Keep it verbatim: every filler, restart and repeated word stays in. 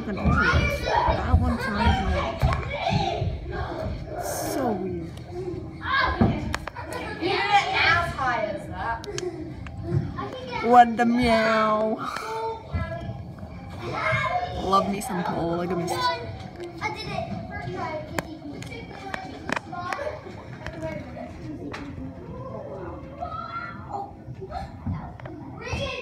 even old. That one's not even old. So weird. As high as that. What the meow? Love me some Polygamists. I did it first try.